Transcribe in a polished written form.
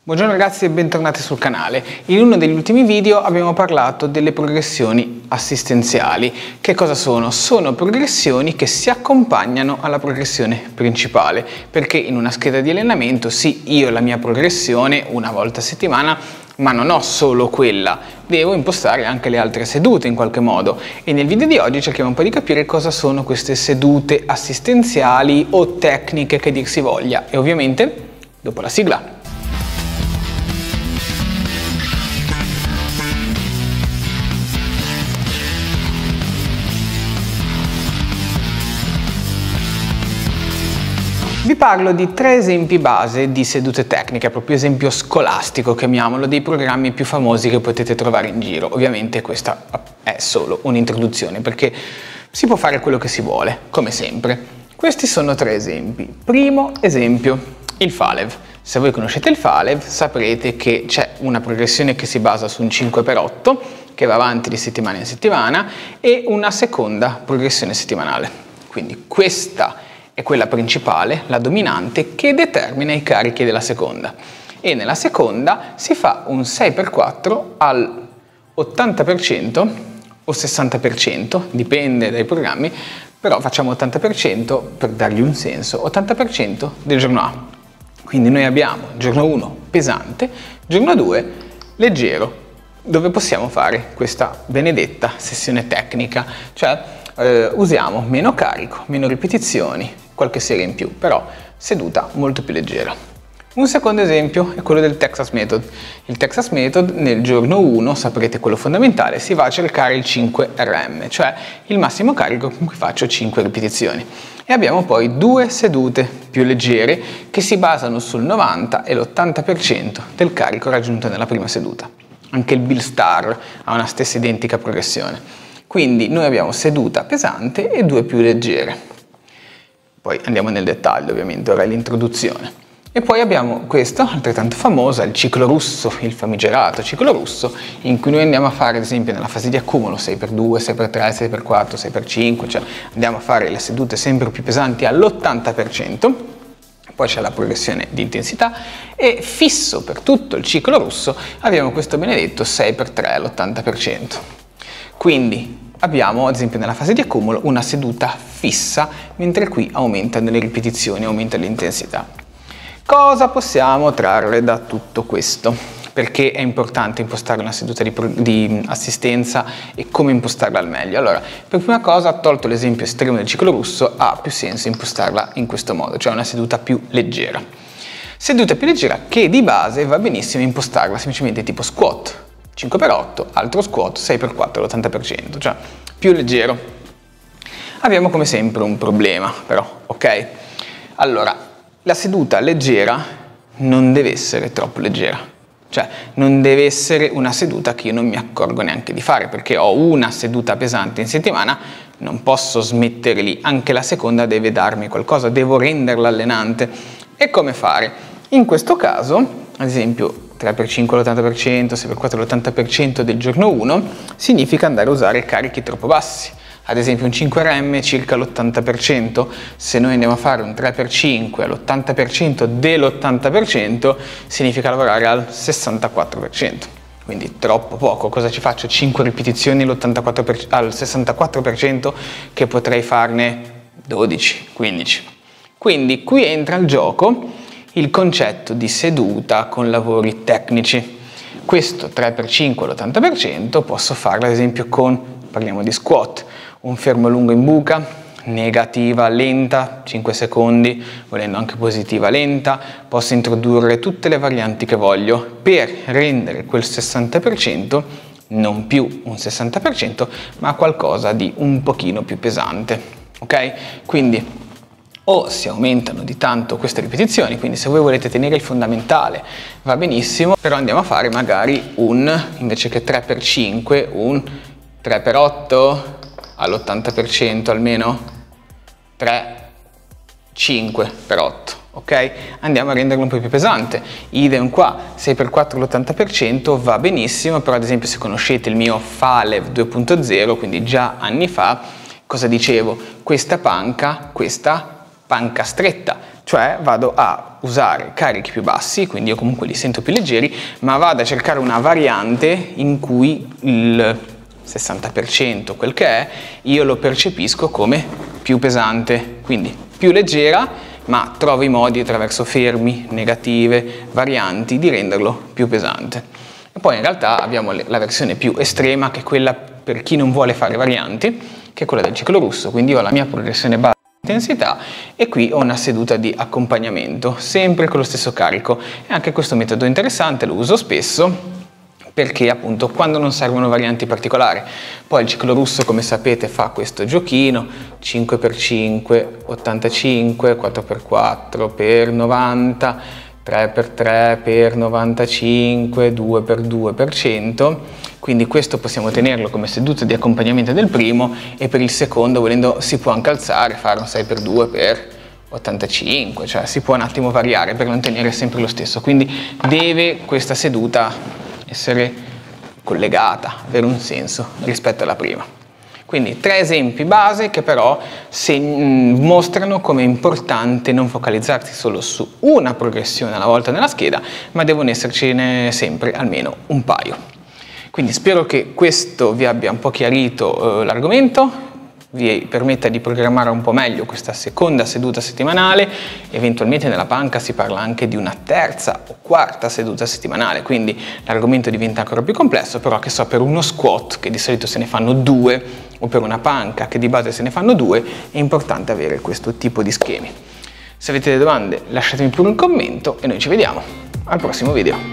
Buongiorno ragazzi e bentornati sul canale. In uno degli ultimi video abbiamo parlato delle progressioni assistenziali. Che cosa sono? Sono progressioni che si accompagnano alla progressione principale, perché in una scheda di allenamento sì, io ho la mia progressione una volta a settimana, ma non ho solo quella, devo impostare anche le altre sedute in qualche modo, e nel video di oggi cerchiamo un po' di capire cosa sono queste sedute assistenziali o tecniche che dir si voglia, e ovviamente dopo la sigla. Vi parlo di 3 esempi base di sedute tecniche, proprio esempio scolastico, chiamiamolo, dei programmi più famosi che potete trovare in giro. Ovviamente questa è solo un'introduzione, perché si può fare quello che si vuole, come sempre. Questi sono 3 esempi. Primo esempio, il Falev. Se voi conoscete il Falev saprete che c'è una progressione che si basa su un 5x8, che va avanti di settimana in settimana, e una seconda progressione settimanale. Quindi questa è quella principale, la dominante, che determina i carichi della seconda. E nella seconda si fa un 6x4 al 80% o 60%, dipende dai programmi, però facciamo 80% per dargli un senso, 80% del giorno A. Quindi noi abbiamo giorno 1 pesante, giorno 2 leggero, dove possiamo fare questa benedetta sessione tecnica, cioè usiamo meno carico, meno ripetizioni, qualche serie in più, però seduta molto più leggera. Un secondo esempio è quello del Texas Method. Il Texas Method nel giorno 1, saprete quello fondamentale, si va a cercare il 5RM, cioè il massimo carico con cui faccio 5 ripetizioni. E abbiamo poi 2 sedute più leggere che si basano sul 90 e l'80% del carico raggiunto nella prima seduta. Anche il Bill Star ha una stessa identica progressione. Quindi noi abbiamo seduta pesante e 2 più leggere. Poi andiamo nel dettaglio, ovviamente, ora è l'introduzione. E poi abbiamo questo, altrettanto famoso, il ciclo russo, il famigerato ciclo russo, in cui noi andiamo a fare, ad esempio, nella fase di accumulo 6x2, 6x3, 6x4, 6x5, cioè andiamo a fare le sedute sempre più pesanti all'80%, poi c'è la progressione di intensità, e fisso per tutto il ciclo russo abbiamo questo benedetto 6x3 all'80%. Quindi abbiamo, ad esempio, nella fase di accumulo una seduta fissa, mentre qui aumentano le ripetizioni, aumenta l'intensità. Cosa possiamo trarre da tutto questo? Perché è importante impostare una seduta di assistenza e come impostarla al meglio? Allora, per prima cosa, tolto l'esempio estremo del ciclo russo, ha più senso impostarla in questo modo, cioè una seduta più leggera. Seduta più leggera che di base va benissimo impostarla semplicemente tipo squat. 5x8, altro squat, 6x4 all'80%, cioè più leggero. Abbiamo come sempre un problema però, ok? Allora, la seduta leggera non deve essere troppo leggera, cioè non deve essere una seduta che io non mi accorgo neanche di fare, perché ho una seduta pesante in settimana, non posso smettere lì, anche la seconda deve darmi qualcosa, devo renderla allenante. E come fare? In questo caso, ad esempio, 3x5 all'80%, 6x4 all'80% del giorno 1 significa andare a usare carichi troppo bassi. Ad esempio un 5RM circa l'80%, se noi andiamo a fare un 3x5 all'80% dell'80% significa lavorare al 64%. Quindi troppo poco. Cosa ci faccio? 5 ripetizioni al 64% che potrei farne 12, 15. Quindi qui entra il gioco il concetto di seduta con lavori tecnici. Questo 3x5 all'80% posso farlo ad esempio con, parliamo di squat, un fermo lungo in buca, negativa lenta, 5 secondi, volendo anche positiva lenta, posso introdurre tutte le varianti che voglio per rendere quel 60% non più un 60%, ma qualcosa di un pochino più pesante, ok? Quindi o si aumentano di tanto queste ripetizioni, quindi se voi volete tenere il fondamentale va benissimo, però andiamo a fare magari invece che 3x5, un 3x8 all'80% almeno, 5x8, ok? Andiamo a renderlo un po' più pesante. Idem qua, 6x4 all'80% va benissimo, però ad esempio se conoscete il mio Falev 2.0, quindi già anni fa, cosa dicevo? Questa panca stretta, cioè vado a usare carichi più bassi, quindi io comunque li sento più leggeri, ma vado a cercare una variante in cui il 60%, quel che è, io lo percepisco come più pesante, quindi più leggera, ma trovo i modi attraverso fermi, negative, varianti di renderlo più pesante. E poi in realtà abbiamo la versione più estrema, che è quella per chi non vuole fare varianti, che è quella del ciclo russo, quindi io ho la mia progressione base di intensità e qui ho una seduta di accompagnamento, sempre con lo stesso carico. E anche questo metodo è interessante, lo uso spesso, perché appunto quando non servono varianti particolari. Poi il ciclo russo, come sapete, fa questo giochino 5x5, 85, 4x4 per 90, 3x3 per 95, 2x2 per 100, quindi questo possiamo tenerlo come seduta di accompagnamento del primo, e per il secondo, volendo, si può anche alzare, fare un 6x2 per 85, cioè si può un attimo variare per non tenere sempre lo stesso, quindi deve questa seduta essere collegata, avere un senso rispetto alla prima. Quindi 3 esempi base che però mostrano come è importante non focalizzarsi solo su una progressione alla volta nella scheda, ma devono essercene sempre almeno un paio. Quindi spero che questo vi abbia un po' chiarito l'argomento, vi permetta di programmare un po' meglio questa seconda seduta settimanale. Eventualmente nella panca si parla anche di una terza o quarta seduta settimanale, quindi l'argomento diventa ancora più complesso, però che so, per uno squat che di solito se ne fanno 2 o per una panca che di base se ne fanno 2, è importante avere questo tipo di schemi. Se avete delle domande lasciatemi pure un commento e noi ci vediamo al prossimo video.